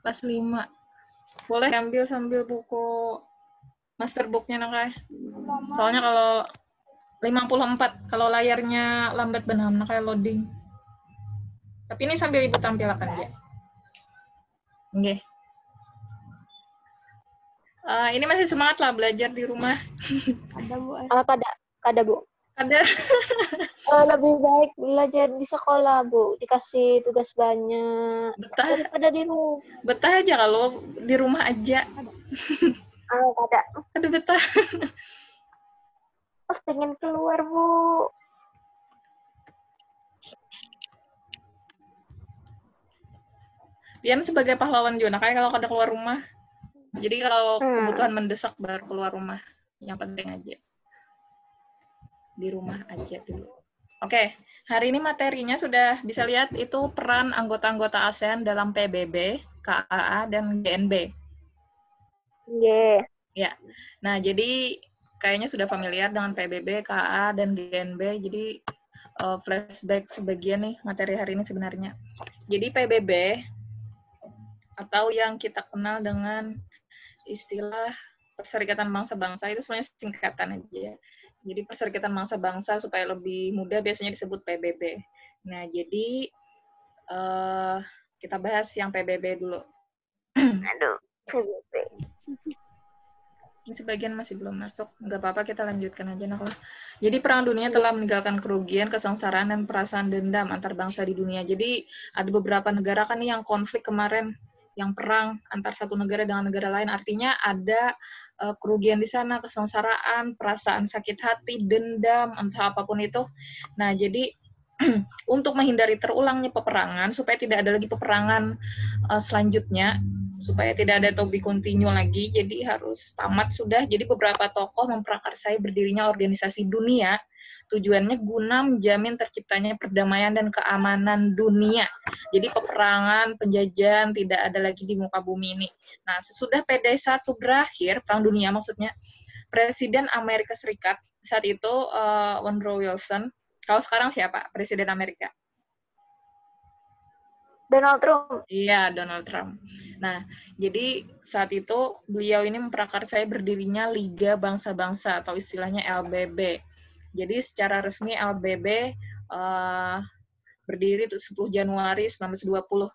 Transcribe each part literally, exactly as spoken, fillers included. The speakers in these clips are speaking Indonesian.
kelas lima. Boleh ambil sambil buku masterbook-nya Nakai. Soalnya kalau lima puluh empat, kalau layarnya lambat benar Nakai loading. Tapi ini sambil Ibu tampilkan aja. Oke. Uh, ini masih semangat lah belajar di rumah. Ada Bu. Uh, kada, kada Bu. Ada. uh, lebih baik belajar di sekolah Bu, dikasih tugas banyak. Betah. Daripada di rumah. Betah aja kalau di rumah aja. Ah, uh, kada. Aduh betah. Oh, pengen keluar Bu. Pian sebagai pahlawan juga, kayak kalau kada keluar rumah. Jadi kalau hmm. kebutuhan mendesak baru keluar rumah. Yang penting aja. Di rumah aja dulu. Oke, hari ini materinya sudah bisa lihat itu peran anggota-anggota ASEAN dalam P B B, K A A, dan G N B. Yeah. Ya, nah jadi kayaknya sudah familiar dengan P B B, K A A, dan G N B. Jadi uh, flashback sebagian nih materi hari ini sebenarnya. Jadi P B B atau yang kita kenal dengan istilah Perserikatan Bangsa-Bangsa itu sebenarnya singkatan aja. Jadi Perserikatan Bangsa-Bangsa supaya lebih mudah biasanya disebut P B B. Nah, jadi uh, kita bahas yang P B B dulu. Aduh, P B B. Ini sebagian masih belum masuk. Nggak apa-apa, kita lanjutkan aja. Nah, jadi Perang Dunia telah meninggalkan kerugian, kesengsaraan, dan perasaan dendam antar bangsa di dunia. Jadi ada beberapa negara kan nih yang konflik kemarin, yang perang antar satu negara dengan negara lain, artinya ada uh, kerugian di sana, kesengsaraan, perasaan sakit hati, dendam, entah apapun itu. Nah, jadi untuk menghindari terulangnya peperangan, supaya tidak ada lagi peperangan uh, selanjutnya, supaya tidak ada to be continue lagi, jadi harus tamat sudah. Jadi beberapa tokoh memprakarsai berdirinya organisasi dunia, tujuannya guna menjamin terciptanya perdamaian dan keamanan dunia. Jadi peperangan, penjajahan tidak ada lagi di muka bumi ini. Nah, sesudah P D satu berakhir, Perang Dunia maksudnya, Presiden Amerika Serikat saat itu uh, Woodrow Wilson. Kalau sekarang siapa Presiden Amerika? Donald Trump. Iya, Donald Trump. Nah, jadi saat itu beliau ini memprakarsai berdirinya Liga Bangsa-Bangsa atau istilahnya L B B. Jadi secara resmi L B B uh, berdiri sepuluh Januari seribu sembilan ratus dua puluh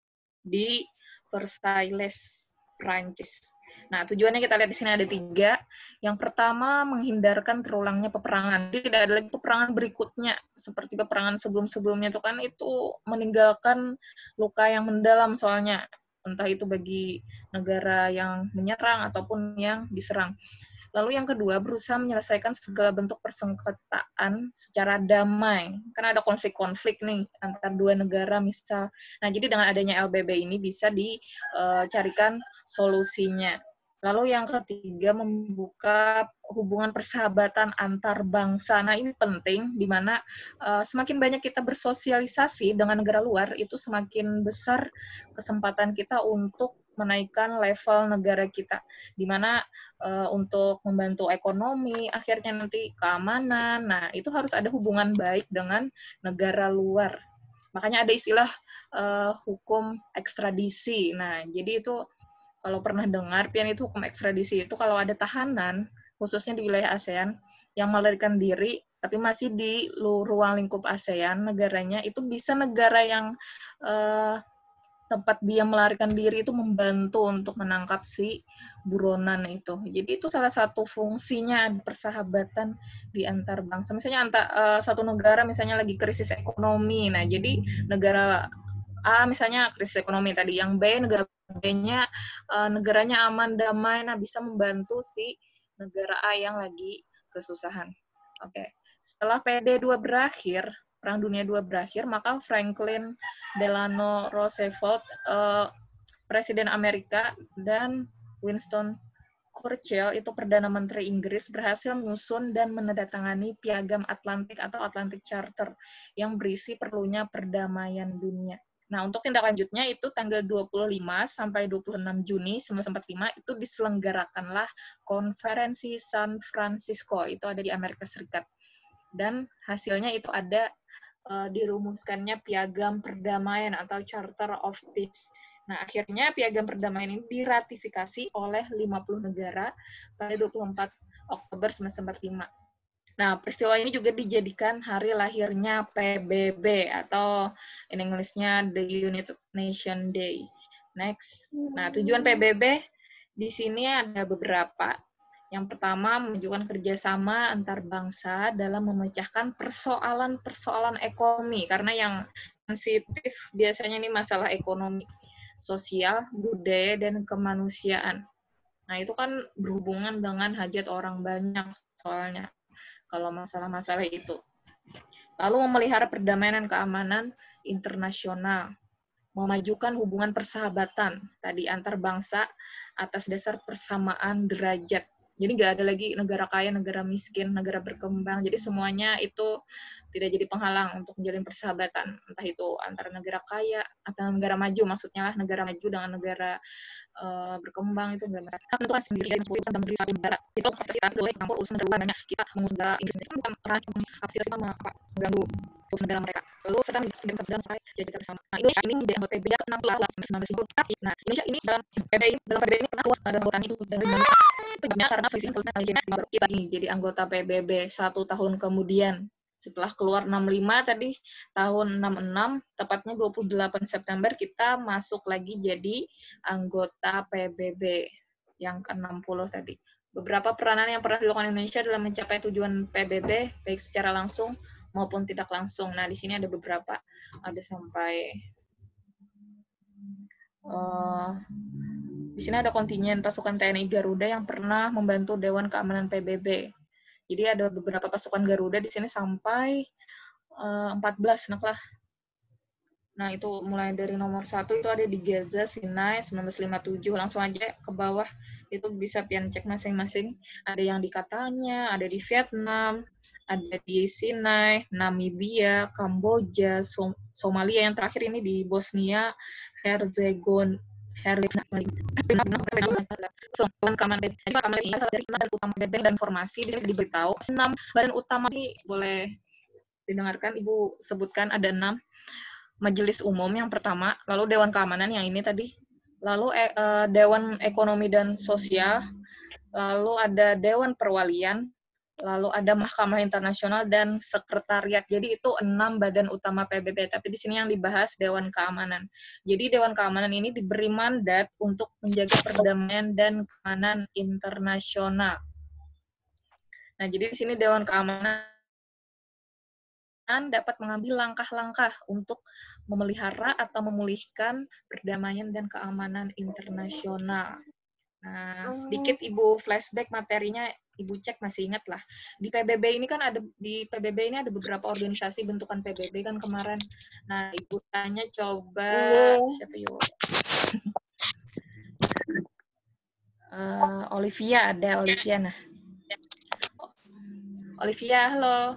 di Versailles, Prancis. Nah, tujuannya kita lihat di sini ada tiga. Yang pertama, menghindarkan terulangnya peperangan. Jadi tidak ada lagi peperangan berikutnya, seperti peperangan sebelum-sebelumnya itu kan itu meninggalkan luka yang mendalam soalnya. Entah itu bagi negara yang menyerang ataupun yang diserang. Lalu yang kedua, berusaha menyelesaikan segala bentuk persengketaan secara damai. Karena ada konflik-konflik nih antar dua negara misal. Nah, jadi dengan adanya L B B ini bisa dicarikan solusinya. Lalu yang ketiga, membuka hubungan persahabatan antar bangsa. Nah, ini penting, di mana uh, semakin banyak kita bersosialisasi dengan negara luar, itu semakin besar kesempatan kita untuk menaikkan level negara kita, di mana uh, untuk membantu ekonomi, akhirnya nanti keamanan. Nah, itu harus ada hubungan baik dengan negara luar. Makanya ada istilah uh, hukum ekstradisi. Nah, jadi itu kalau pernah dengar, pian itu hukum ekstradisi itu kalau ada tahanan, khususnya di wilayah ASEAN, yang melarikan diri, tapi masih di ruang lingkup ASEAN, negaranya, itu bisa negara yang uh, tempat dia melarikan diri itu membantu untuk menangkap si buronan itu. Jadi itu salah satu fungsinya persahabatan di antar bangsa. Misalnya antar uh, satu negara misalnya lagi krisis ekonomi. Nah, jadi negara A misalnya krisis ekonomi tadi, yang B negara B-nya uh, negaranya aman damai, nah bisa membantu si negara A yang lagi kesusahan. Oke. Okay. Setelah P D dua berakhir, Perang Dunia dua berakhir, maka Franklin Delano Roosevelt, uh, Presiden Amerika, dan Winston Churchill, itu Perdana Menteri Inggris, berhasil menyusun dan menandatangani Piagam Atlantik atau Atlantic Charter yang berisi perlunya perdamaian dunia. Nah, untuk tindak lanjutnya itu tanggal dua puluh lima sampai dua puluh enam Juni seribu sembilan ratus empat puluh lima itu diselenggarakanlah Konferensi San Francisco, itu ada di Amerika Serikat. Dan hasilnya itu ada uh, dirumuskannya Piagam Perdamaian atau Charter of Peace. Nah, akhirnya Piagam Perdamaian ini diratifikasi oleh lima puluh negara pada dua puluh empat Oktober seribu sembilan ratus empat puluh lima. Nah, peristiwa ini juga dijadikan hari lahirnya P B B atau in English-nya The United Nations Day. Next. Nah, tujuan P B B di sini ada beberapa. Yang pertama, menunjukkan kerjasama antar bangsa dalam memecahkan persoalan-persoalan ekonomi. Karena yang sensitif biasanya ini masalah ekonomi, sosial, budaya, dan kemanusiaan. Nah, itu kan berhubungan dengan hajat orang banyak soalnya, kalau masalah-masalah itu. Lalu memelihara perdamaian dan keamanan internasional. Memajukan hubungan persahabatan tadi antar bangsa atas dasar persamaan derajat. Jadi nggak ada lagi negara kaya, negara miskin, negara berkembang. Jadi semuanya itu tidak jadi penghalang untuk menjalin persahabatan. Entah itu antara negara kaya atau negara maju, maksudnya lah negara maju dengan negara uh, berkembang itu nggak masalah. Tentu kan sendiri dari urusan dalam diri satu negara. Itu pasti kita boleh campur urusan negara banyak. Kita mengurus negara Inggris itu kan bukan pernah kapasitas kita mengganggu urusan negara mereka. Lalu serta menjadi sedang sampai jadi bersama. Nah, Indonesia ini di anggota P B B ke enam belas sampai sembilan belas. Tapi, nah, Indonesia ini dalam P B B ini dalam P B B ini pernah keluar dari anggota itu dari Indonesia. Karena selisih politik baru kita ini jadi anggota P B B satu tahun kemudian. Setelah keluar enam puluh lima tadi, tahun enam puluh enam, tepatnya dua puluh delapan September, kita masuk lagi jadi anggota P B B yang ke enam puluh tadi. Beberapa peranan yang pernah dilakukan Indonesia dalam mencapai tujuan P B B, baik secara langsung maupun tidak langsung. Nah, di sini ada beberapa. Ada sampai... Uh, di sini ada kontingen pasukan T N I Garuda yang pernah membantu Dewan Keamanan P B B. Jadi ada beberapa pasukan Garuda di sini sampai uh, empat belas anak lah. Nah, itu mulai dari nomor satu itu ada di Gaza, Sinai, seribu sembilan ratus lima puluh tujuh. Langsung aja ke bawah, itu bisa pian cek masing-masing. Ada yang di Katanya, ada di Vietnam, ada di Sinai, Namibia, Kamboja, Som Somalia, yang terakhir ini di Bosnia, Herzegovina, So, keamanan B B. Jadi keamanan ini adalah dari enam badan utama B B dan formasi di sini diberitahu. Enam badan utama ini boleh didengarkan, Ibu sebutkan ada enam. Majelis Umum yang pertama, lalu Dewan Keamanan yang ini tadi, lalu eh, Dewan Ekonomi dan Sosial, lalu ada Dewan Perwalian, lalu ada Mahkamah Internasional dan Sekretariat. Jadi itu enam badan utama P B B. Tapi di sini yang dibahas Dewan Keamanan. Jadi Dewan Keamanan ini diberi mandat untuk menjaga perdamaian dan keamanan internasional. Nah, jadi di sini Dewan Keamanan dapat mengambil langkah-langkah untuk memelihara atau memulihkan perdamaian dan keamanan internasional. Nah, sedikit Ibu flashback materinya, Ibu cek masih ingat lah. Di P B B ini kan ada di P B B ini ada beberapa organisasi bentukan P B B kan kemarin. Nah, Ibu tanya coba siapa yuk? uh, Olivia ada Olivia nah. Olivia, halo.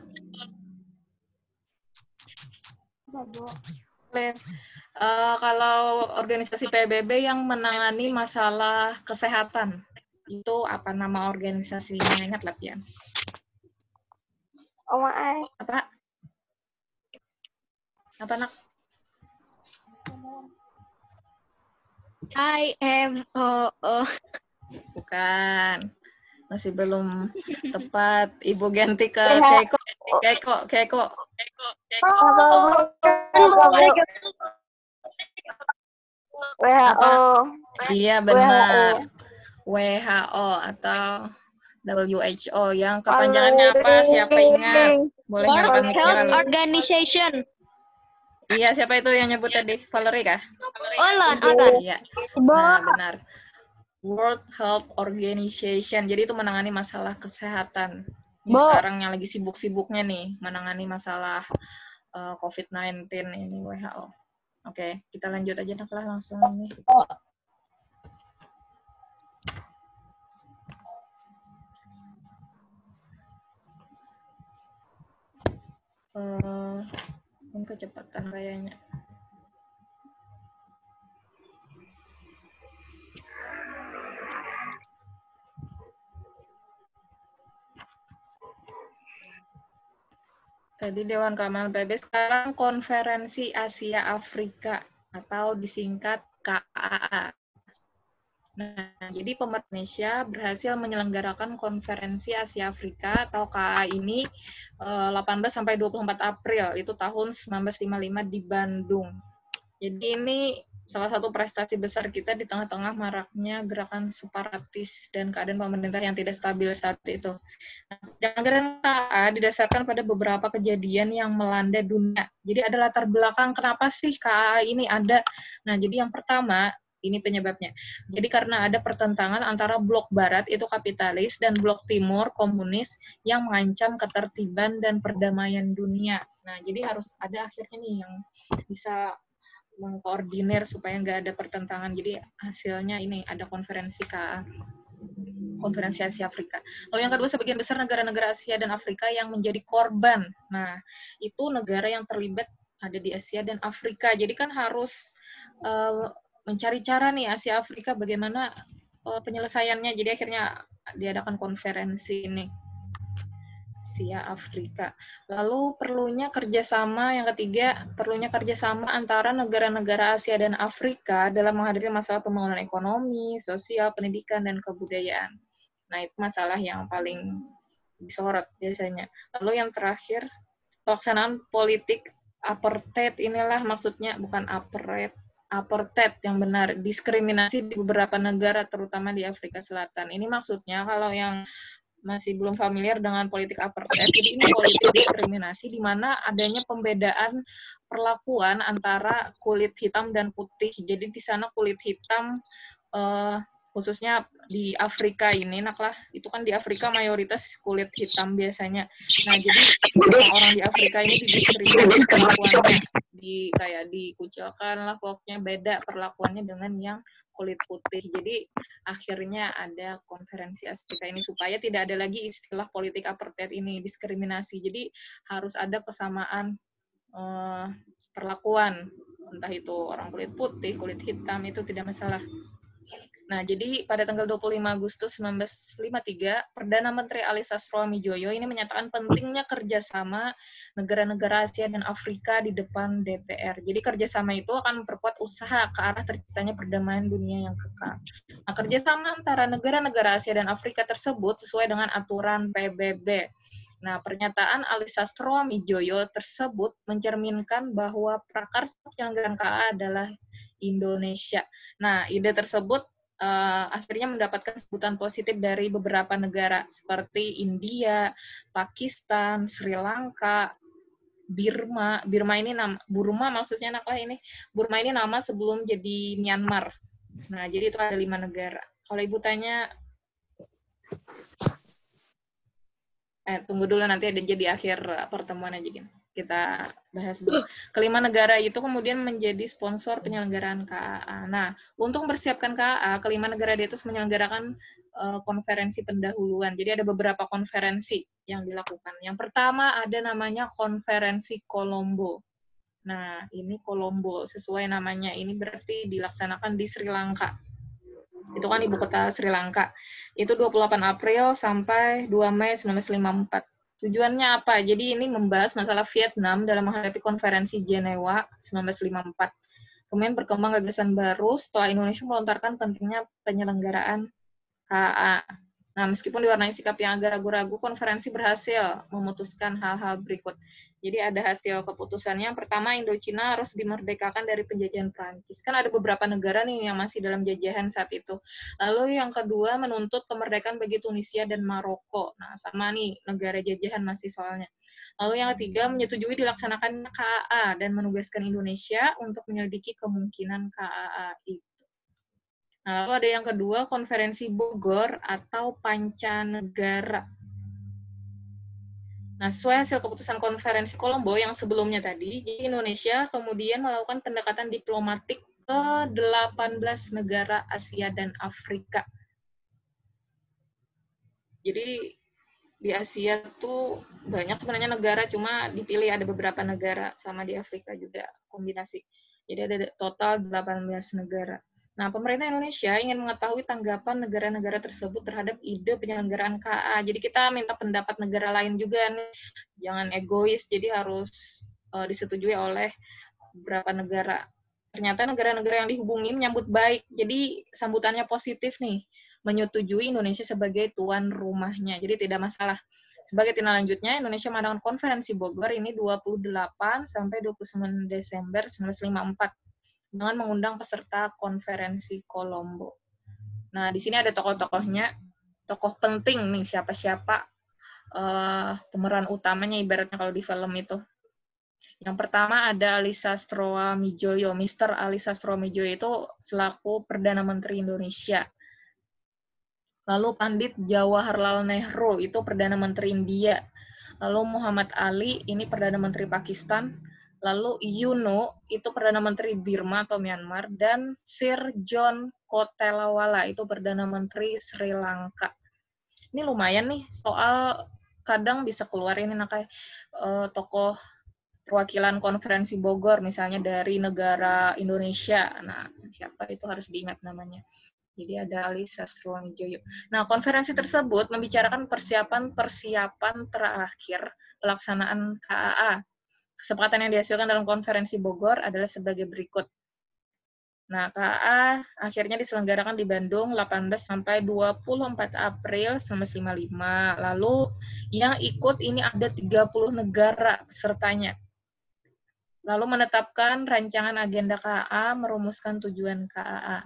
Uh, kalau organisasi P B B yang menangani masalah kesehatan, itu apa nama organisasinya? Ingat lah, Pian. Oh, my. Apa? Apa, nak? I M O O. Bukan. Masih belum tepat. Ibu ganti ke Keiko. Keiko, Keiko. Keiko, Keiko. W H O. Iya, benar. W H O atau W H O. Yang kepanjangannya apa? Siapa ingat? Boleh World Health loh. Organization. Iya, siapa itu yang nyebut tadi? Valerie kah? Olan, Olan. Iya. Nah, benar. World Health Organization. Jadi itu menangani masalah kesehatan. Ini sekarang yang lagi sibuk-sibuknya nih, menangani masalah uh, COVID sembilan belas ini W H O. Oke, kita lanjut aja nak lah langsung nih. Uh, ini kecepatan kayaknya. Tadi Dewan Keamanan P B B, sekarang Konferensi Asia Afrika atau disingkat K A A. Nah, jadi pemerintah Indonesia berhasil menyelenggarakan konferensi Asia Afrika atau K A A ini eh, delapan belas sampai dua puluh empat April, itu tahun seribu sembilan ratus lima puluh lima di Bandung. Jadi ini salah satu prestasi besar kita di tengah-tengah maraknya gerakan separatis dan keadaan pemerintah yang tidak stabil saat itu. Nah, penyelenggaraan K A A didasarkan pada beberapa kejadian yang melanda dunia. Jadi ada latar belakang kenapa sih K A A ini ada. Nah, jadi yang pertama, ini penyebabnya. Jadi karena ada pertentangan antara blok barat, itu kapitalis, dan blok timur, komunis, yang mengancam ketertiban dan perdamaian dunia. Nah, jadi harus ada akhirnya nih yang bisa mengkoordinir supaya nggak ada pertentangan. Jadi hasilnya ini ada konferensi K A A, konferensi Asia Afrika. Lalu yang kedua, sebagian besar negara-negara Asia dan Afrika yang menjadi korban. Nah, itu negara yang terlibat ada di Asia dan Afrika. Jadi kan harus uh, mencari cara nih Asia Afrika bagaimana uh, penyelesaiannya. Jadi akhirnya diadakan konferensi ini. Asia Afrika. Lalu perlunya kerjasama, yang ketiga, perlunya kerjasama antara negara-negara Asia dan Afrika dalam menghadapi masalah pembangunan ekonomi, sosial, pendidikan, dan kebudayaan. Nah, itu masalah yang paling disorot biasanya. Lalu yang terakhir, pelaksanaan politik apartheid, inilah maksudnya, bukan apartheid, apartheid yang benar, diskriminasi di beberapa negara, terutama di Afrika Selatan. Ini maksudnya, kalau yang masih belum familiar dengan politik apartheid, jadi ini politik diskriminasi di mana adanya pembedaan perlakuan antara kulit hitam dan putih. Jadi di sana kulit hitam, uh, khususnya di Afrika ini, nak lah, itu kan di Afrika mayoritas kulit hitam biasanya. Nah, jadi orang-orang di Afrika ini didiskriminasi perlakuannya, di kayak dikucilkan lah, pokoknya beda perlakuannya dengan yang kulit putih. Jadi akhirnya ada konferensi Afrika ini supaya tidak ada lagi istilah politik apartheid ini, diskriminasi. Jadi harus ada kesamaan eh, perlakuan, entah itu orang kulit putih, kulit hitam, itu tidak masalah. Nah, jadi pada tanggal dua puluh lima Agustus seribu sembilan ratus lima puluh tiga, Perdana Menteri Ali Sastroamidjojo ini menyatakan pentingnya kerjasama negara-negara Asia dan Afrika di depan D P R. Jadi kerjasama itu akan memperkuat usaha ke arah terciptanya perdamaian dunia yang kekal. Nah, kerjasama antara negara-negara Asia dan Afrika tersebut sesuai dengan aturan P B B. Nah, pernyataan Ali Sastroamidjojo tersebut mencerminkan bahwa prakarsa penyelenggaraan K A A adalah Indonesia. Nah, ide tersebut Uh, akhirnya mendapatkan sebutan positif dari beberapa negara seperti India, Pakistan, Sri Lanka, Birma. Birma ini nama Burma maksudnya nak lah ini. Burma ini nama sebelum jadi Myanmar. Nah, jadi itu ada lima negara. Kalau Ibu tanya, eh tunggu dulu nanti ada jadi akhir pertemuan aja gini. Kita bahas dulu. Kelima negara itu kemudian menjadi sponsor penyelenggaraan K A A. Nah, untuk mempersiapkan K A A, kelima negara di atas menyelenggarakan uh, konferensi pendahuluan. Jadi ada beberapa konferensi yang dilakukan. Yang pertama ada namanya Konferensi Kolombo. Nah, ini Kolombo, sesuai namanya. Ini berarti dilaksanakan di Sri Lanka. Itu kan ibu kota Sri Lanka. Itu dua puluh delapan April sampai dua Mei seribu sembilan ratus lima puluh empat. Tujuannya apa? Jadi ini membahas masalah Vietnam dalam menghadapi konferensi Jenewa seribu sembilan ratus lima puluh empat. Kemudian berkembang gagasan baru setelah Indonesia melontarkan pentingnya penyelenggaraan K A A. Nah, meskipun diwarnai sikap yang agak ragu-ragu, konferensi berhasil memutuskan hal-hal berikut. Jadi ada hasil keputusannya. Pertama, Indochina harus dimerdekakan dari penjajahan Prancis. Kan ada beberapa negara nih yang masih dalam jajahan saat itu. Lalu yang kedua, menuntut kemerdekaan bagi Tunisia dan Maroko. Nah, sama nih, negara jajahan masih soalnya. Lalu yang ketiga, menyetujui dilaksanakan K A A dan menugaskan Indonesia untuk menyelidiki kemungkinan K A A itu. Nah, lalu ada yang kedua, Konferensi Bogor atau Pancanegara. Nah, sesuai hasil keputusan Konferensi Kolombo yang sebelumnya tadi, jadi Indonesia kemudian melakukan pendekatan diplomatik ke delapan belas negara Asia dan Afrika. Jadi di Asia tuh banyak sebenarnya negara, cuma dipilih ada beberapa negara, sama di Afrika juga kombinasi. Jadi ada total delapan belas negara. Nah, pemerintah Indonesia ingin mengetahui tanggapan negara-negara tersebut terhadap ide penyelenggaraan K A A. Jadi kita minta pendapat negara lain juga nih, jangan egois, jadi harus uh, disetujui oleh beberapa negara. ternyata negara-negara yang dihubungi menyambut baik. Jadi sambutannya positif nih, menyetujui Indonesia sebagai tuan rumahnya. Jadi tidak masalah. Sebagai tindak lanjutnya, Indonesia mengadakan konferensi Bogor ini dua puluh delapan sampai dua puluh sembilan Desember seribu sembilan ratus lima puluh empat dengan mengundang peserta konferensi Kolombo. Nah, di sini ada tokoh-tokohnya, tokoh penting nih, siapa-siapa uh, pemeran utamanya ibaratnya kalau di film itu. Yang pertama ada Ali Sastroamidjojo. mister Ali Sastroamidjojo itu selaku Perdana Menteri Indonesia. Lalu Pandit Jawaharlal Nehru, itu Perdana Menteri India. Lalu Muhammad Ali, ini Perdana Menteri Pakistan. Lalu Yuno, itu Perdana Menteri Burma atau Myanmar. Dan Sir John Kotelawala, itu Perdana Menteri Sri Lanka. Ini lumayan nih, soal kadang bisa keluar ini nah, kayak uh, tokoh perwakilan konferensi Bogor, misalnya dari negara Indonesia. Nah, siapa itu harus diingat namanya. Jadi ada Ali Sastroamidjojo. Nah, konferensi tersebut membicarakan persiapan-persiapan terakhir pelaksanaan K A A. Kesepakatan yang dihasilkan dalam konferensi Bogor adalah sebagai berikut. Nah, K A A akhirnya diselenggarakan di Bandung delapan belas sampai dua puluh empat April seribu sembilan ratus lima puluh lima. Lalu yang ikut ini ada tiga puluh negara pesertanya. Lalu menetapkan rancangan agenda K A A, merumuskan tujuan K A A.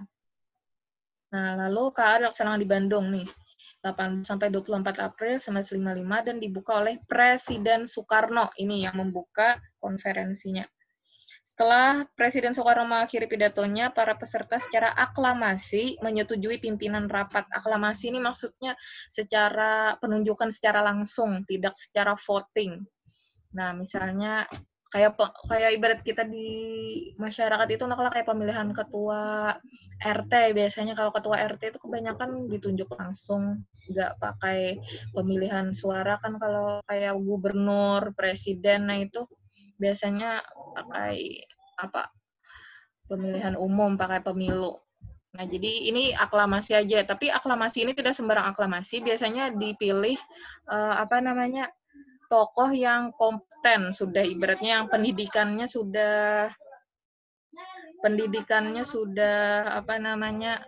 Nah, lalu K A A dilaksanakan di Bandung nih, delapan sampai dua puluh empat April seribu sembilan ratus lima puluh lima dan dibuka oleh Presiden Soekarno. Ini yang membuka konferensinya. Setelah Presiden Soekarno mengakhiri pidatonya, para peserta secara aklamasi menyetujui pimpinan rapat. Aklamasi ini maksudnya secara penunjukan secara langsung, tidak secara voting. Nah, misalnya kayak kayak ibarat kita di masyarakat itu naklah kayak pemilihan ketua R T. Biasanya kalau ketua R T itu kebanyakan ditunjuk langsung, nggak pakai pemilihan suara. Kan kalau kayak gubernur, presiden, nah itu biasanya pakai apa pemilihan umum, pakai pemilu. Nah, jadi ini aklamasi aja. Tapi aklamasi ini tidak sembarang aklamasi. Biasanya dipilih uh, apa namanya tokoh yang kompeten, sudah ibaratnya yang pendidikannya sudah pendidikannya sudah apa namanya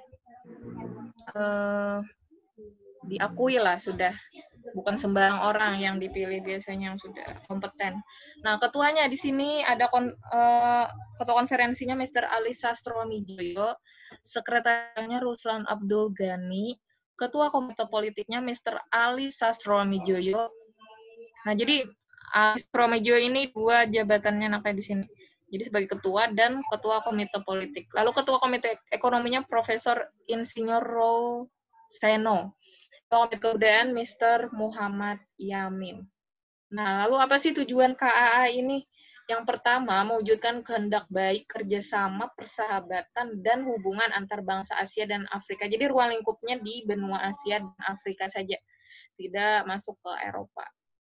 uh, diakui lah, sudah bukan sembarang orang yang dipilih, biasanya yang sudah kompeten. Nah, ketuanya di sini ada kon, uh, ketua konferensinya mister Ali Sastroamidjojo, sekretariatnya Ruslan Abdul Ghani, ketua komite politiknya mister Ali Sastroamidjojo. Nah, jadi Ali Sastroamidjojo ini dua jabatannya nakai di sini. Jadi sebagai ketua dan ketua komite politik. Lalu ketua komite ekonominya Profesor Insinyur Roseno. Komite kebudayaan mister Muhammad Yamin. Nah, lalu apa sih tujuan K A A ini? Yang pertama, mewujudkan kehendak baik, kerjasama, persahabatan, dan hubungan antar bangsa Asia dan Afrika. Jadi ruang lingkupnya di benua Asia dan Afrika saja, tidak masuk ke Eropa.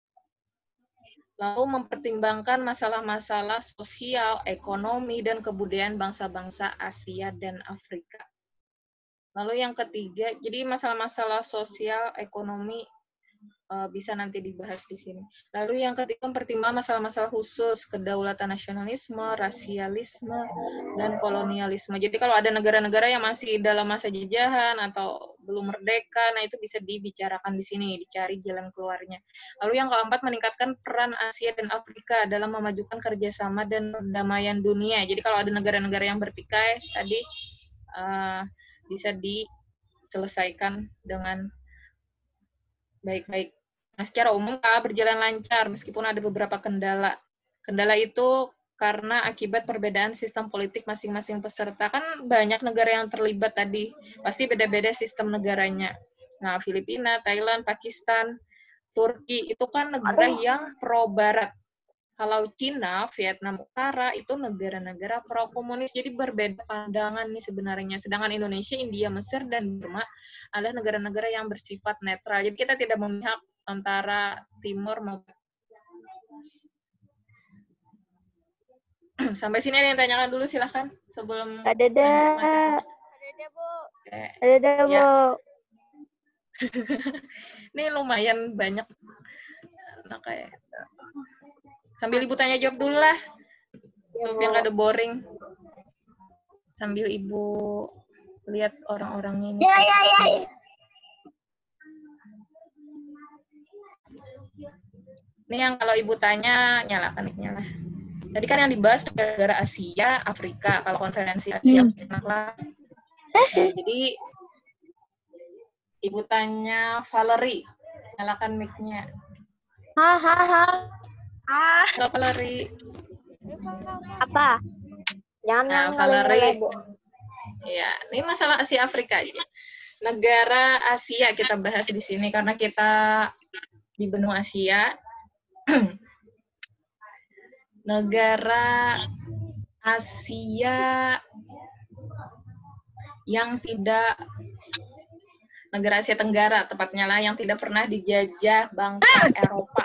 Lalu mempertimbangkan masalah-masalah sosial, ekonomi, dan kebudayaan bangsa-bangsa Asia dan Afrika. Lalu yang ketiga, jadi masalah-masalah sosial, ekonomi uh, bisa nanti dibahas di sini. Lalu yang ketiga, mempertimbangkan masalah-masalah khusus, kedaulatan nasionalisme, rasialisme, dan kolonialisme. Jadi kalau ada negara-negara yang masih dalam masa jajahan atau belum merdeka, nah itu bisa dibicarakan di sini, dicari jalan keluarnya. Lalu yang keempat, meningkatkan peran Asia dan Afrika dalam memajukan kerjasama dan perdamaian dunia. Jadi kalau ada negara-negara yang bertikai, tadi uh, bisa diselesaikan dengan baik-baik. Nah, secara umum K A A berjalan lancar meskipun ada beberapa kendala. Kendala itu karena akibat perbedaan sistem politik masing-masing peserta. Kan banyak negara yang terlibat tadi, pasti beda-beda sistem negaranya. Nah, Filipina, Thailand, Pakistan, Turki itu kan negara yang pro-barat. Kalau Cina, Vietnam Utara itu negara-negara pro-komunis, jadi berbeda pandangan nih sebenarnya. Sedangkan Indonesia, India, Mesir, dan Burma adalah negara-negara yang bersifat netral. Jadi kita tidak memihak antara Timur maupun. Sampai sini ada yang tanyakan dulu, silahkan sebelum. Ada dah. Ada Bu. Ada dah Bu. Ya. Ini lumayan banyak. Nah, kayak. Sambil Ibu tanya jawab dulu lah, supaya nggak ada boring. Sambil Ibu lihat orang-orangnya ini. Ya, ya, ya. Ini yang kalau Ibu tanya, nyalakan mic-nya lah. Tadi kan yang dibahas negara Asia, Afrika. Kalau konferensi Asia, Hmm. kenapa? Nah, jadi Ibu tanya Valerie, nyalakan mic-nya. Hahaha. Ah, Halo Valerie. apa? Jangan Nah, yang Valerie. Bu. Ya, ini masalah Asia Afrika aja. Negara Asia kita bahas di sini karena kita di benua Asia. Negara Asia yang tidak negara Asia Tenggara tepatnya lah yang tidak pernah dijajah bangsa Eropa.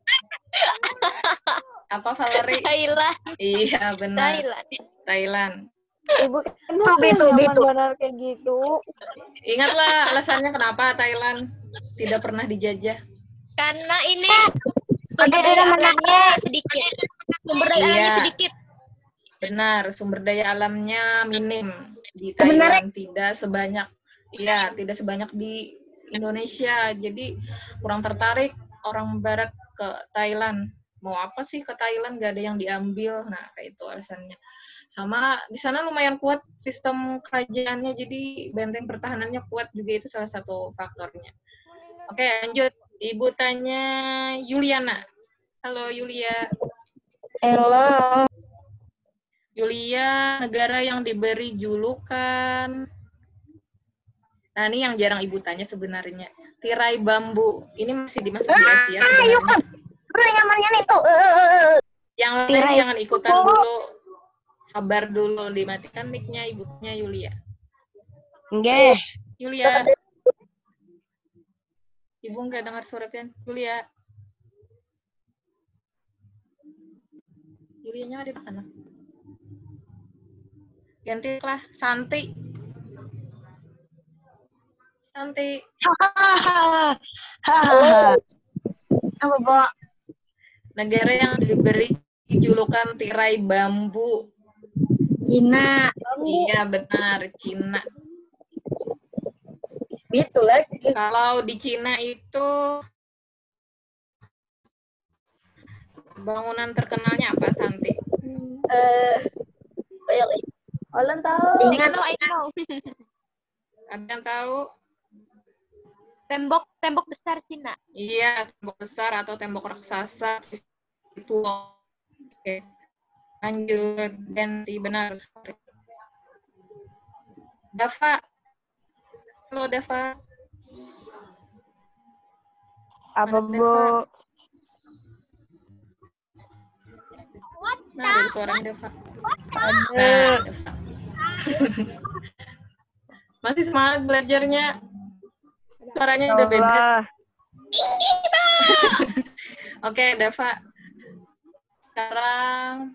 Apa Valerie? Thailand. Iya benar. Thailand. Thailand. Ibu kenapa Betul, nyaman betul. benar kayak gitu? Ingatlah alasannya kenapa Thailand tidak pernah dijajah. Karena ini Ada sumber daya mana? alamnya sedikit. Sumber daya Iya. alamnya sedikit. Benar, sumber daya alamnya minim di Thailand, tidak sebanyak, ya tidak sebanyak di Indonesia. Jadi kurang tertarik orang Barat ke Thailand. Mau apa sih ke Thailand? Gak ada yang diambil. Nah, kayak itu alasannya. Sama di sana lumayan kuat sistem kerajaannya, jadi benteng pertahanannya kuat juga, itu salah satu faktornya. Oke, lanjut. Ibu tanya Yuliana. Halo Yulia. Halo. Yulia, negara yang diberi julukan. Nah, ini yang jarang Ibu tanya sebenarnya. Tirai bambu. Ini masih dimasuk di Asia sebenarnya. Nyamannya nih tuh. Yang lain Tirai jangan ikutan dulu. Sabar dulu, dimatikan mic-nya Ibunya Yulia. Nggih. Yulia. Ibu nggak dengar suara pian. Yulia. Yulianya ada di mana? Gantilah Santi. Santi. Hahaha. Apa, Bu? Negara yang diberi julukan tirai bambu. Cina. Iya benar, Cina. Itu lagi. Kalau di Cina itu bangunan terkenalnya apa, Santi? Eh, Olen tahu. ingat I know. Ada yang tahu? Tembok tembok besar Cina. Iya, tembok besar atau tembok raksasa itu. Oke. Lanjut, ganti benar. Dava. Halo Dava. Apa, Mana Bu? Dava? Nah, dari suaranya Dava. Nah, Dava. Masih semangat belajarnya. Suaranya udah beda. Oke, Dava. Sekarang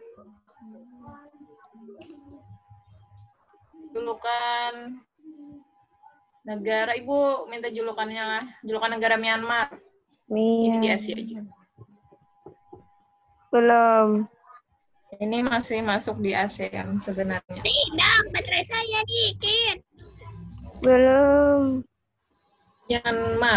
julukan negara, Ibu minta julukannya, julukan negara Myanmar. Ini di Asia aja. Belum. Ini masih masuk di ASEAN sebenarnya. Tidak, baterai saya dikit. Belum. Myanmar.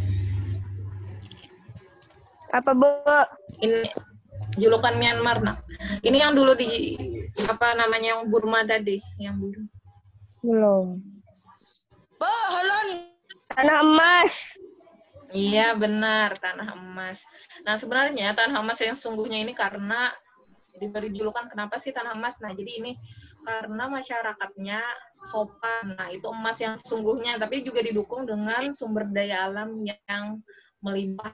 Apa, Bu? Ini julukan Myanmar, nak. Ini yang dulu di apa namanya yang Burma tadi, yang Burma. Belum. Bohong. Tanah emas. Iya benar, tanah emas. Nah sebenarnya tanah emas yang sungguhnya ini karena diberi julukan kenapa sih tanah emas? Nah jadi ini karena masyarakatnya sopan. Nah itu emas yang sesungguhnya, tapi juga didukung dengan sumber daya alam yang melimpah.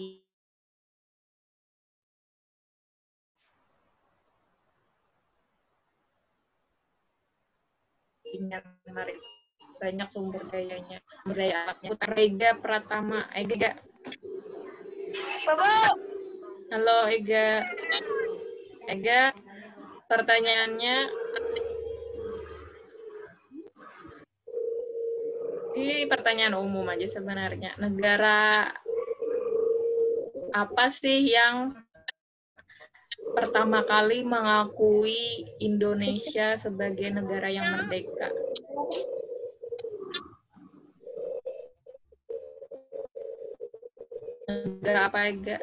Myanmar itu banyak sumber dayanya, sumber daya alamnya. Ega Pratama, Ega. Halo Ega. Ega, pertanyaannya, ini pertanyaan umum aja sebenarnya. Negara apa sih yang pertama kali mengakui Indonesia sebagai negara yang merdeka? Negara apa enggak?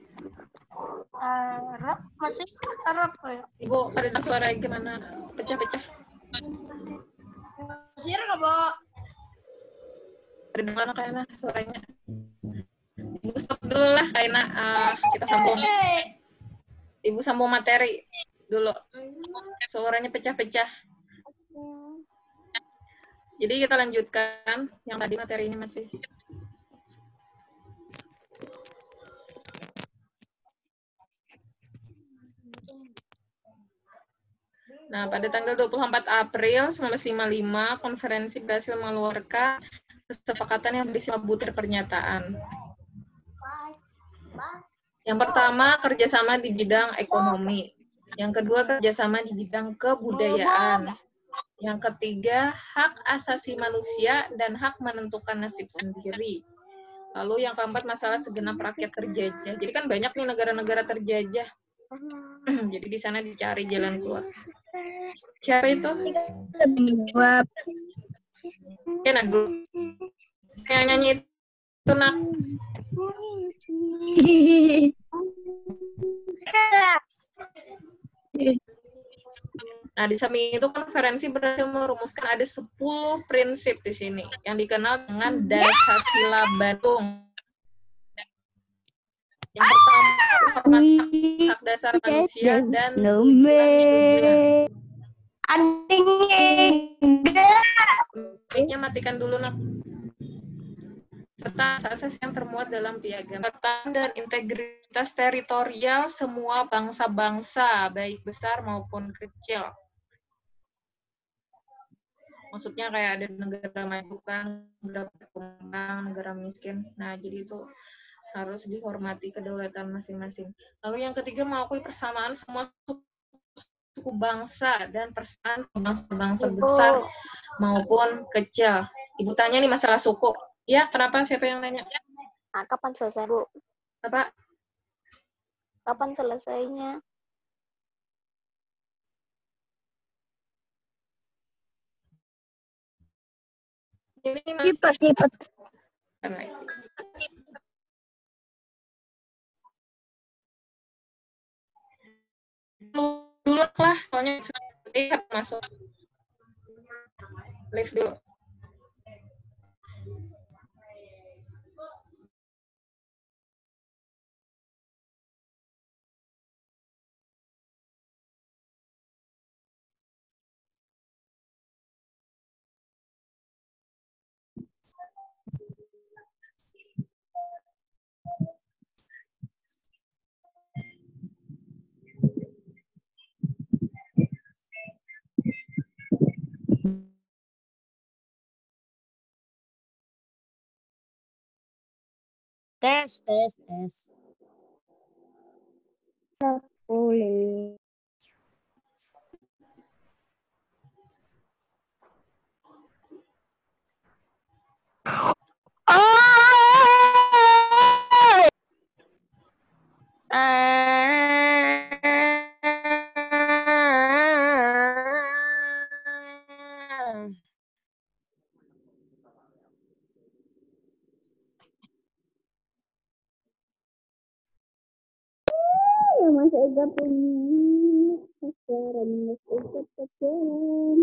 Arab masih Arab ya? Ibu, ada suara gimana? Pecah-pecah. Mesir nggak, Bo? Dari mana kayaknya suaranya? Ibu stop dulu lah kayaknya uh, kita sambung. Ibu sambung materi dulu. Suaranya pecah-pecah. Jadi kita lanjutkan yang tadi materi ini masih. Nah, pada tanggal dua puluh empat April seribu sembilan ratus lima puluh lima, konferensi berhasil mengeluarkan kesepakatan yang berisi butir pernyataan. Yang pertama, kerjasama di bidang ekonomi. Yang kedua, kerjasama di bidang kebudayaan. Yang ketiga, hak asasi manusia dan hak menentukan nasib sendiri. Lalu yang keempat, masalah segenap rakyat terjajah. Jadi kan banyak nih negara-negara terjajah. Jadi di sana dicari jalan keluar. Siapa itu? Jawab. Ya, nak dulu. Saya nyanyi itu, nak. Nah, di samping itu konferensi berhasil merumuskan ada sepuluh prinsip di sini yang dikenal dengan Dasar Bandung. Yang pertama, hormat hak dasar manusia dan tujuan. Mic-nya matikan dulu, nak. Serta asas yang termuat dalam piagam dan integritas teritorial semua bangsa-bangsa, baik besar maupun kecil. Maksudnya kayak ada negara maju kan, negara berkembang, negara miskin. Nah, jadi itu harus dihormati kedaulatan masing-masing. Lalu yang ketiga, mengakui persamaan semua suku bangsa dan persamaan bangsa-bangsa besar maupun kecil. Ibu tanya nih masalah suku. Ya, kenapa? Siapa yang nanya? Nah, kapan selesai, Bu? Apa? Kapan selesainya? Ini Cepat, cepat. Dulu lah, soalnya sudah masuk. Live dulu. Tes, tes, tes. Boleh. Yang Mas Ega punya pacaran, Mas Ega pacaran.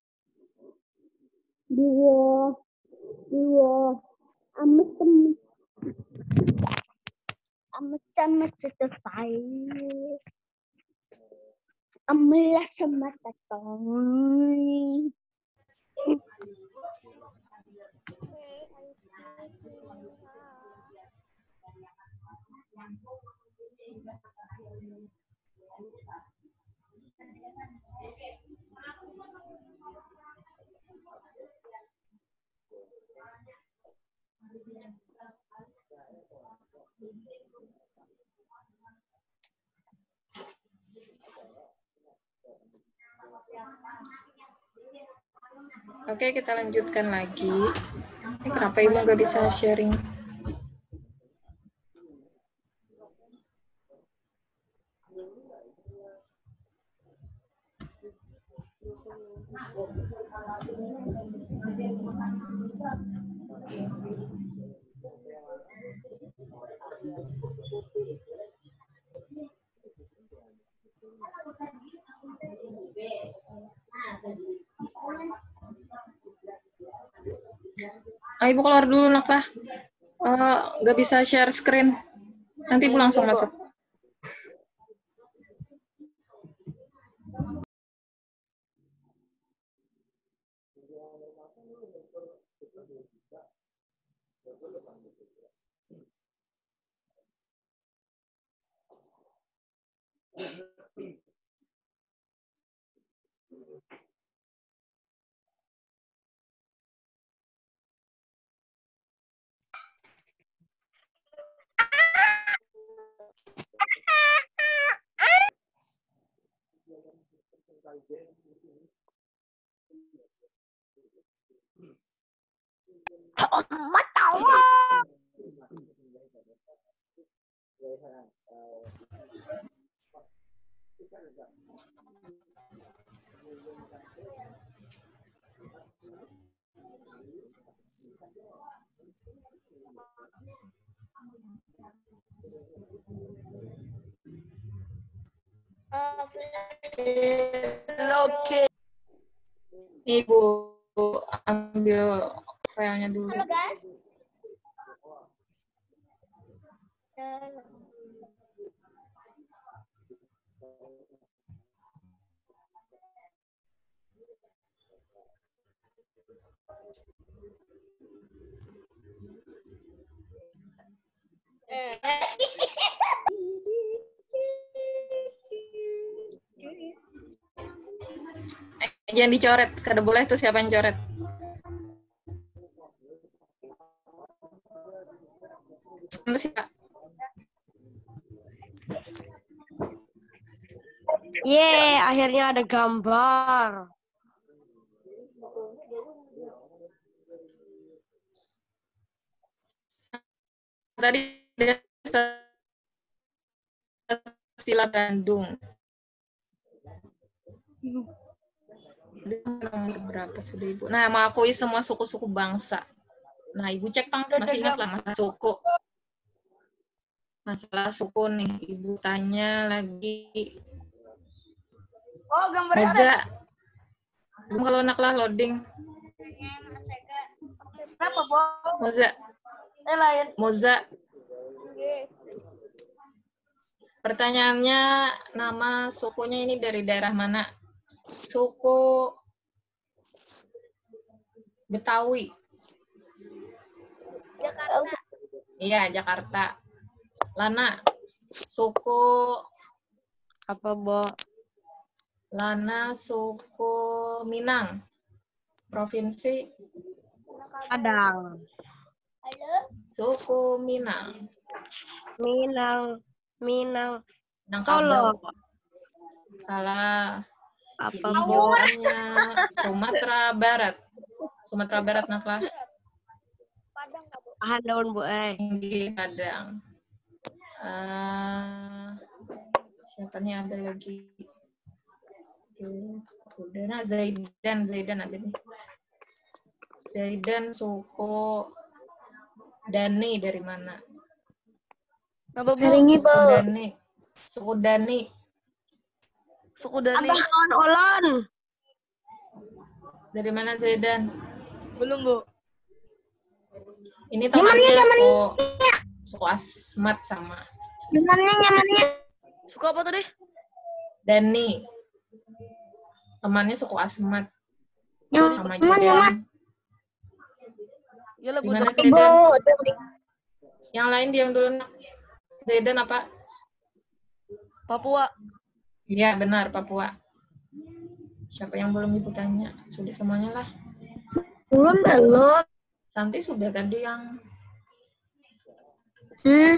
Dua, dua, amat temen, amat sama cetepai, amelah sama tatong. Oke, kita lanjutkan lagi. Ini kenapa Ibu nggak bisa sharing? Ah, Ibu keluar dulu, Naklah. Uh, nggak bisa share screen. Nanti Ibu langsung masuk. Oke. Ibu ambil filenya dulu. Halo guys. Eh, jangan dicoret, kada boleh tuh siapa yang coret. Terus ya. Yeay, akhirnya ada gambar. Tadi sila Bandung. Nomor berapa sudah Ibu? Nah, mengakui semua suku-suku bangsa. Nah, Ibu cek Pang, masih ingat lah masalah suku. Masalah suku nih, Ibu tanya lagi. Oh, gambarnya ada. Moza. Belum kalau anak lah loading. Kenapa, Bo? Moza. Eh, lain. Moza. Pertanyaannya, nama sukunya ini dari daerah mana? Suku Betawi. Jakarta. Iya, Jakarta. Lana, suku Apa, Bo? Lana, suku Minang. Provinsi Padang. Halo. suku Minang. Minang. Minang. Minangkabau. Solo. Salah. Apa, Ibu Bo? tanya Sumatera Barat. Sumatera Barat, Naklah. Padang nggak, Bu? Tahan daun, Bu. Eh. Tinggi Padang. Uh, siapa nih ada lagi? Oke, sudah. Nah, Zaidan, Zaidan ada nih. Zaidan suku Dani dari mana? Apa, Bu? Haringi, Bu. Suku Dani. Suku Dani. Suku Dani. Abah kawan Olan. Dari mana Zaidan? Belum, Bu. Ini temannya suku, suku Asmat sama. Nyamannya, nyamannya. Suku apa tadi? Dani. Temannya suku Asmat. Nyaman, Sama nyaman. Zaidan. Ya lah, Bu. Gimana Dari- Ibu, Zaidan? Yang lain diam dulu. Nak. Zaidan apa? Papua. Iya, benar, Papua. Siapa yang belum Ibu tanya? Sudah semuanya lah. belum, belum. Santi sudah tadi yang Hmm.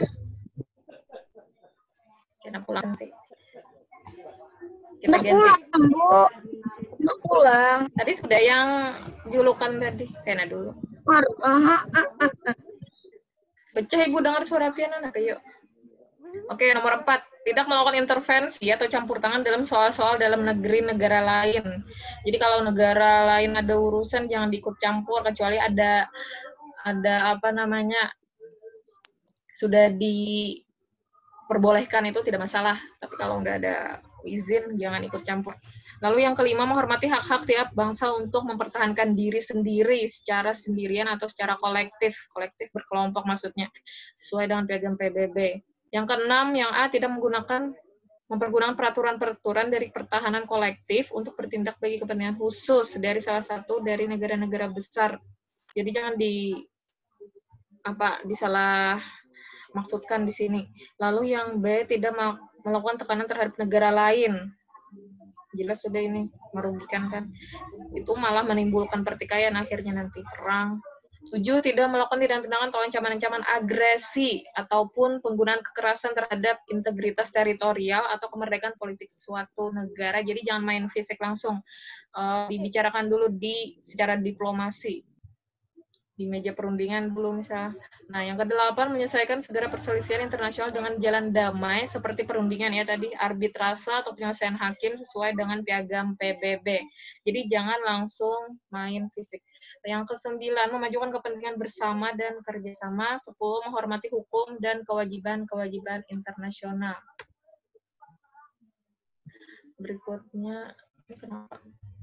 kita pulang nanti. Kita Udah ganti. pulang, Bu. Udah pulang. Tadi sudah yang julukan tadi. Kena dulu. Mar, aha, ah, ah. Pecah Ibu dengar suara piano nak yuk. Oke, nomor empat. tidak melakukan intervensi atau campur tangan dalam soal-soal dalam negeri negara lain. Jadi kalau negara lain ada urusan jangan diikut campur kecuali ada ada apa namanya sudah diperbolehkan itu tidak masalah. Tapi kalau nggak ada izin jangan ikut campur. Lalu yang kelima, menghormati hak-hak tiap bangsa untuk mempertahankan diri sendiri secara sendirian atau secara kolektif, kolektif berkelompok maksudnya, sesuai dengan piagam P B B. Yang keenam, yang A, tidak menggunakan mempergunakan peraturan-peraturan dari pertahanan kolektif untuk bertindak bagi kepentingan khusus dari salah satu dari negara-negara besar. Jadi jangan di apa disalah maksudkan di sini. Lalu yang B, tidak melakukan tekanan terhadap negara lain. Jelas sudah ini merugikan kan. Itu malah menimbulkan pertikaian akhirnya nanti perang. Tujuh, tidak melakukan tindakan atau ancaman-ancaman agresi ataupun penggunaan kekerasan terhadap integritas teritorial atau kemerdekaan politik suatu negara. Jadi jangan main fisik langsung. Uh, dibicarakan dulu di secara diplomasi. Di meja perundingan dulu misalnya. Nah, yang kedelapan, menyelesaikan segera perselisihan internasional dengan jalan damai seperti perundingan ya tadi, arbitrase atau penyelesaian hakim sesuai dengan piagam P B B. Jadi jangan langsung main fisik. Yang kesembilan, memajukan kepentingan bersama dan kerjasama. Sepuluh, menghormati hukum dan kewajiban-kewajiban internasional. Berikutnya, ini kenapa?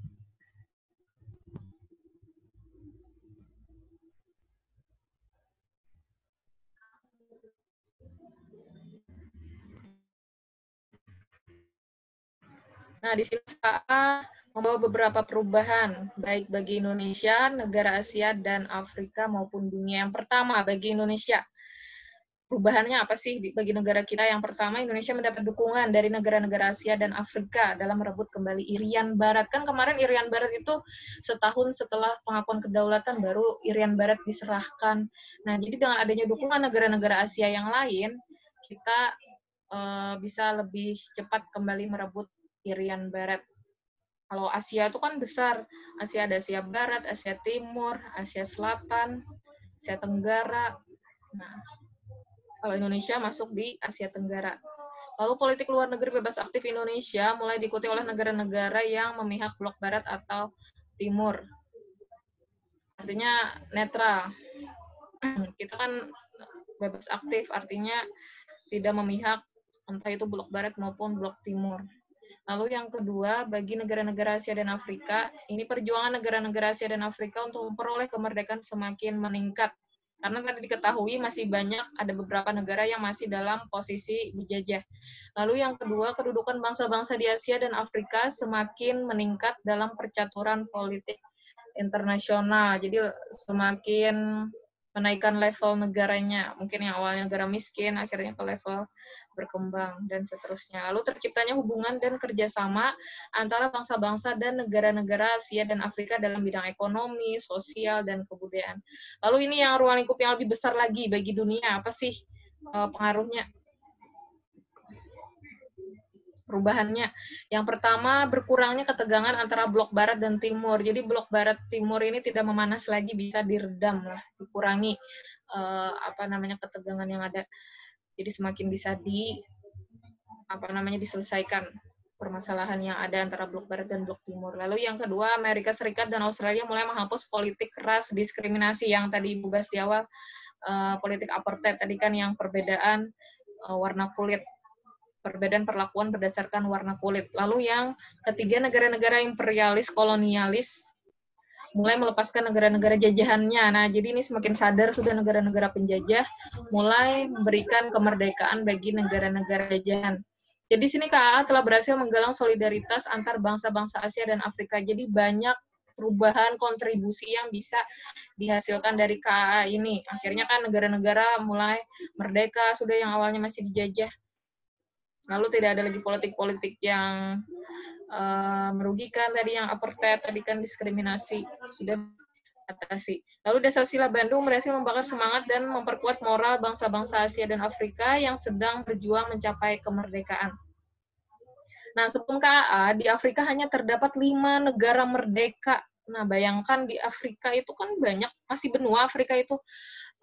Nah, di sini saya membawa beberapa perubahan, baik bagi Indonesia, negara Asia, dan Afrika maupun dunia. Yang pertama, bagi Indonesia, perubahannya apa sih bagi negara kita? Yang pertama, Indonesia mendapat dukungan dari negara-negara Asia dan Afrika dalam merebut kembali Irian Barat. Kan kemarin Irian Barat itu setahun setelah pengakuan kedaulatan baru Irian Barat diserahkan. Nah, jadi dengan adanya dukungan negara-negara Asia yang lain, kita uh, bisa lebih cepat kembali merebut Irian Barat. Kalau Asia itu kan besar. Asia ada Asia Barat, Asia Timur, Asia Selatan, Asia Tenggara. Nah, kalau Indonesia masuk di Asia Tenggara. Lalu politik luar negeri bebas aktif Indonesia mulai diikuti oleh negara-negara yang memihak blok Barat atau Timur. Artinya netral. Kita kan bebas aktif, artinya tidak memihak entah itu blok Barat maupun blok Timur. Lalu yang kedua, bagi negara-negara Asia dan Afrika, ini perjuangan negara-negara Asia dan Afrika untuk memperoleh kemerdekaan semakin meningkat. Karena tadi diketahui masih banyak, ada beberapa negara yang masih dalam posisi dijajah. Lalu yang kedua, kedudukan bangsa-bangsa di Asia dan Afrika semakin meningkat dalam percaturan politik internasional. Jadi semakin menaikkan level negaranya. Mungkin yang awalnya negara miskin, akhirnya ke level berkembang, dan seterusnya. Lalu terciptanya hubungan dan kerjasama antara bangsa-bangsa dan negara-negara Asia dan Afrika dalam bidang ekonomi, sosial, dan kebudayaan. Lalu ini yang ruang lingkup yang lebih besar lagi bagi dunia, apa sih uh, pengaruhnya? Perubahannya. Yang pertama, berkurangnya ketegangan antara blok Barat dan Timur. Jadi blok Barat Timur ini tidak memanas lagi, bisa diredam lah, dikurangi uh, apa namanya ketegangan yang ada. Jadi semakin bisa di apa namanya diselesaikan permasalahan yang ada antara blok Barat dan blok Timur. Lalu yang kedua, Amerika Serikat dan Australia mulai menghapus politik ras diskriminasi yang tadi Ibu bahas di awal, uh, politik apartheid tadi kan yang perbedaan uh, warna kulit, perbedaan perlakuan berdasarkan warna kulit. Lalu yang ketiga, negara-negara imperialis kolonialis mulai melepaskan negara-negara jajahannya. Nah, jadi ini semakin sadar sudah negara-negara penjajah mulai memberikan kemerdekaan bagi negara-negara jajahan. Jadi sini K A A telah berhasil menggalang solidaritas antar bangsa-bangsa Asia dan Afrika. Jadi banyak perubahan kontribusi yang bisa dihasilkan dari K A A ini. Akhirnya kan negara-negara mulai merdeka, sudah yang awalnya masih dijajah. Lalu tidak ada lagi politik-politik yang Uh, merugikan tadi yang apartheid, tadi kan diskriminasi, sudah atasi. Lalu Desa Sila Bandung berhasil membakar semangat dan memperkuat moral bangsa-bangsa Asia dan Afrika yang sedang berjuang mencapai kemerdekaan. Nah, sebelum K A A, di Afrika hanya terdapat lima negara merdeka. Nah, bayangkan di Afrika itu kan banyak, masih benua Afrika itu,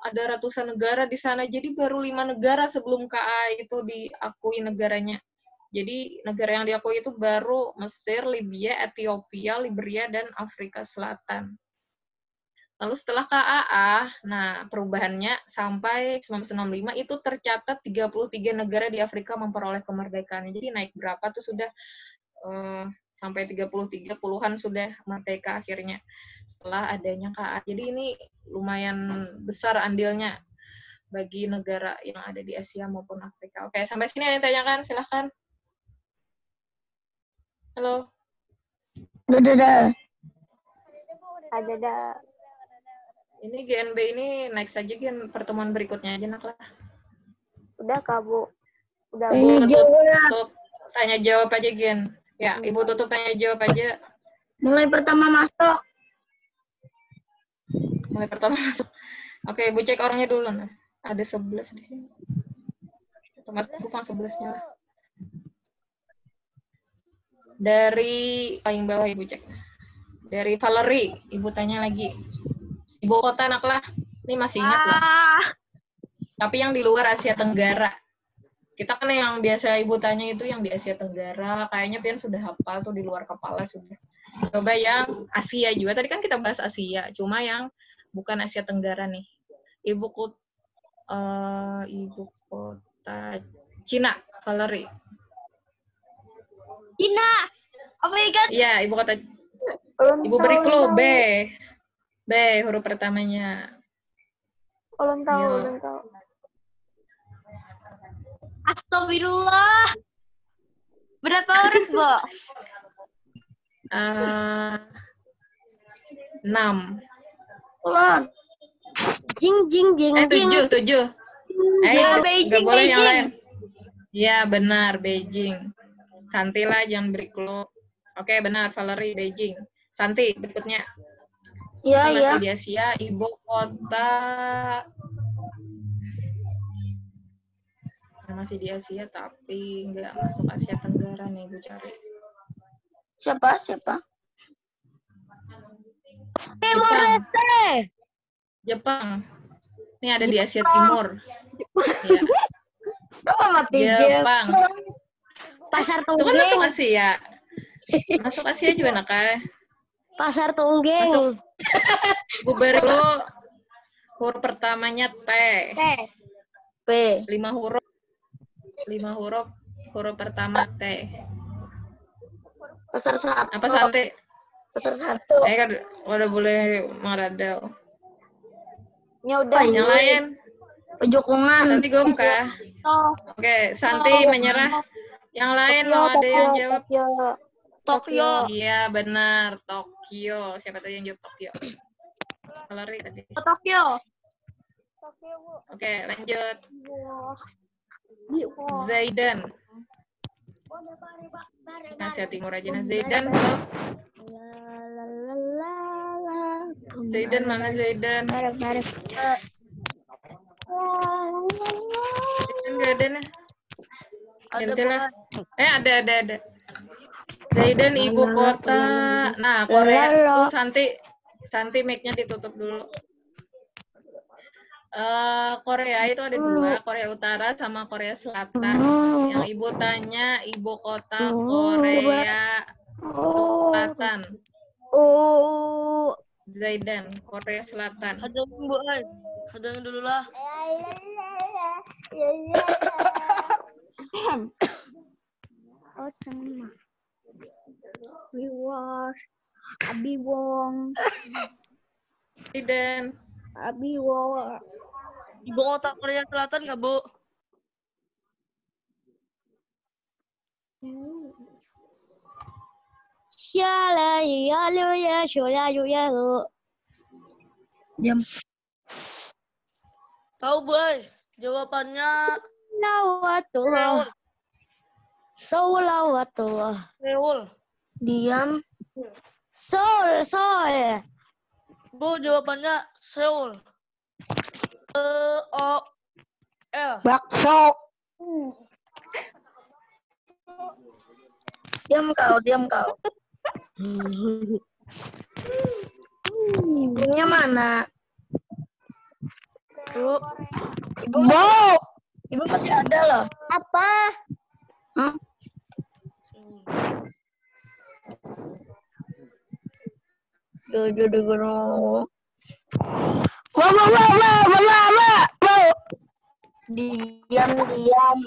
ada ratusan negara di sana. Jadi baru lima negara sebelum K A itu diakui negaranya. Jadi negara yang diakui itu baru Mesir, Libya, Ethiopia, Liberia, dan Afrika Selatan. Lalu setelah K A A, nah perubahannya sampai seribu sembilan ratus enam puluh lima itu tercatat tiga puluh tiga negara di Afrika memperoleh kemerdekaannya. Jadi naik berapa tuh sudah uh, sampai tiga puluh tiga puluhan sudah merdeka akhirnya setelah adanya K A A. Jadi ini lumayan besar andilnya bagi negara yang ada di Asia maupun Afrika. Oke, sampai sini ada yang tanyakan, silahkan. Halo. Dadah. Ada ada. Ini G N B ini naik saja Gen pertemuan berikutnya aja nak lah. Udah Kak, Bu. Udah Eh, Bu. Tutup, jawab. tutup tanya jawab aja Gen. Ya, Ibu tutup tanya jawab aja. Mulai pertama masuk. Mulai pertama masuk. Oke, Ibu cek orangnya dulu nah. Ada sebelas di sini. Masuk bukan sebelasnya lah. Dari paling bawah Ibu cek. Dari Valerie, Ibu tanya lagi. Ibu kota anak lah. Ini masih ingat lah. Ah, Tapi yang di luar Asia Tenggara. Kita kan yang biasa Ibu tanya itu yang di Asia Tenggara. Kayaknya Pian sudah hafal tuh di luar kepala sudah. Coba yang Asia juga. Tadi kan kita bahas Asia. Cuma yang bukan Asia Tenggara nih. Ibu kota, uh, Ibu kota Cina, Valerie. Cina. Amerika. Iya, Ibu kota. Ulang Ibu beri tahun, clue ulang B. B huruf pertamanya. Ulang tahun, Yo. ulang tahun. Astagfirullah. Berapa huruf, Bu? Uh, enam. Ulang. Jing jing jing Eh, jing. tujuh, tujuh. Eh, Ya, nggak Beijing, boleh yang Beijing. lain. Iya, benar, Beijing. Santi lah, jangan beri clue. Oke, benar, Valerie, Beijing. Santi, berikutnya. Iya Ini iya. masih di Asia, ibu kota... Masih di Asia, tapi nggak masuk Asia Tenggara nih, Ibu cari. Siapa siapa? Jepang. Jepang. Ini ada di Asia Timur. Ya. Coba mati Jepang. Pasar Itu kan masuk Asia. Masuk Asia juga, Naka. Pasar Tunggeng. Masuk. Gue beri lo huruf pertamanya T. T. P. Lima huruf. Lima huruf. Huruf pertama T. Pasar satu. Apa Santi? Pasar satu. Eh kan udah boleh meradau. Ya udah. Yang lain. Pejokongan. Santi gue buka. Oh, Oke, Santi menyerah. Yang lain Tokyo, mau ada Tokyo, yang jawab? Tokyo. Tokyo. Iya benar, Tokyo. Siapa tadi yang jawab Tokyo? Valerie tadi. Tokyo. Tokyo, Bu. Oke, lanjut. Wah. Zaidan. Asia Timur aja nah. Zaidan. Halo. Zaidan mana Zaidan? Zaidan nggak ada nah. Ada Gantilah. bukan? Eh ada ada ada. Zaidan ibu kota. Nah Korea tuh Santi. Santi mic-nya ditutup dulu. Uh, Korea itu ada dua, Korea Utara sama Korea Selatan. Yang ibu tanya ibu kota Korea Selatan. Oh. Zaidan, Korea Selatan. Hadang Bu An. Hadang dulu lah. Oh, sama. Viewers. Abi Wong. Zaidan. Abi Wong. Ibu kota Korea Selatan nggak, Bu? Diam. Tahu, Boy. Jawabannya Lawatullah. Solawatullah. Seoul. Diam. Sol, sol. Bu, jawabannya Seoul. E O L. Bakso. Diam kau, diam kau. Ibunya mana? Bu. Ibu masih, ibu masih ada loh. Apa? Hmm? Jojo de Goro. Wah, wah, wah, wah, wah, wah, wah, wah. Diam, diam.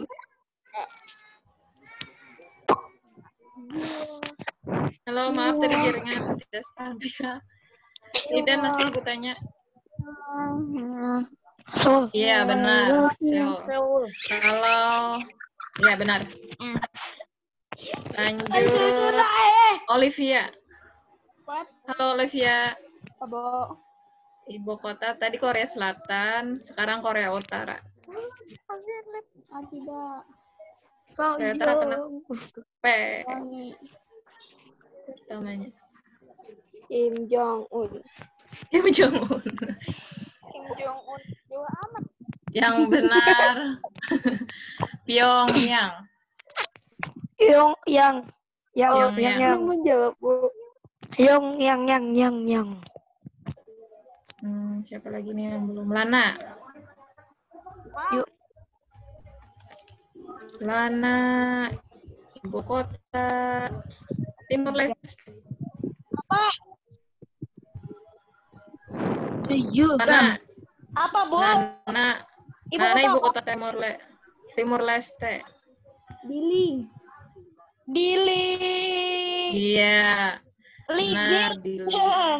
Halo, maaf tadi jaringan tidak stabil. Ini dan masih ibu tanya. So, Iya, benar. Seoul. Seoul. Kalau ya benar. Lanjut Olivia. Halo Olivia. Abo. Ibu kota tadi Korea Selatan, sekarang Korea Utara. Ah, tidak. Korea Utara kenapa? P namanya. Kim Jong Un. Kim Jong Un. Kim Jong Un juga amat. Yang benar. Pyongyang. yang, yang, yang, Oh, yang, yang. yang, Belum menjawab, Bu. yang, yang, yang, yang, yang. Hmm, siapa lagi nih yang belum? Lana. Yuk. Lana. Ibu kota. Timur Leste. Tujuh Lana. kan? Apa, Bu? Lana. Ibu Lana kota ibu apa? kota Timur Le Timur Leste. Dili. Dili. Iya. Ligi. Benar, Dili.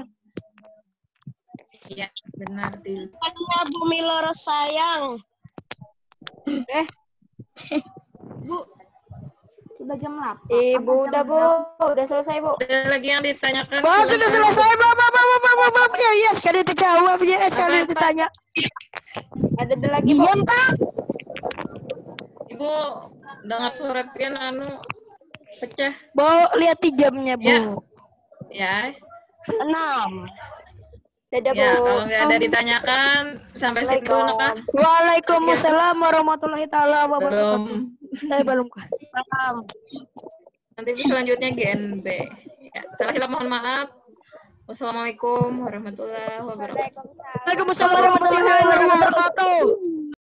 Iya, benar, Dili. Hanya Bumi Loro sayang. Eh. Bu. Sudah jam delapan. Ibu udah, Bu. Udah selesai, Bu. Ada lagi yang ditanyakan? Wah, sudah Silakan. selesai, Bapak, Bapak, Bapak, Bapak. Ya, ya, sekali terjawab, ya, sekali Apa-apa? ditanya. Ada ada lagi, Bu. Diam, Pak. Ibu dengar suara pian anu pecah Bu, lihat di jamnya, Bu. Ya. ya. Enam. Dadah, Bu. Ya, kalau nggak ada ditanyakan sampai situ naka. Waalaikumsalam warahmatullahi taala wabarakatuh. Belum. Saya belum kan. Nanti selanjutnya G N B. Ya, salah hilap mohon maaf. Wassalamualaikum warahmatullahi wabarakatuh. Waalaikumsalam warahmatullahi wabarakatuh.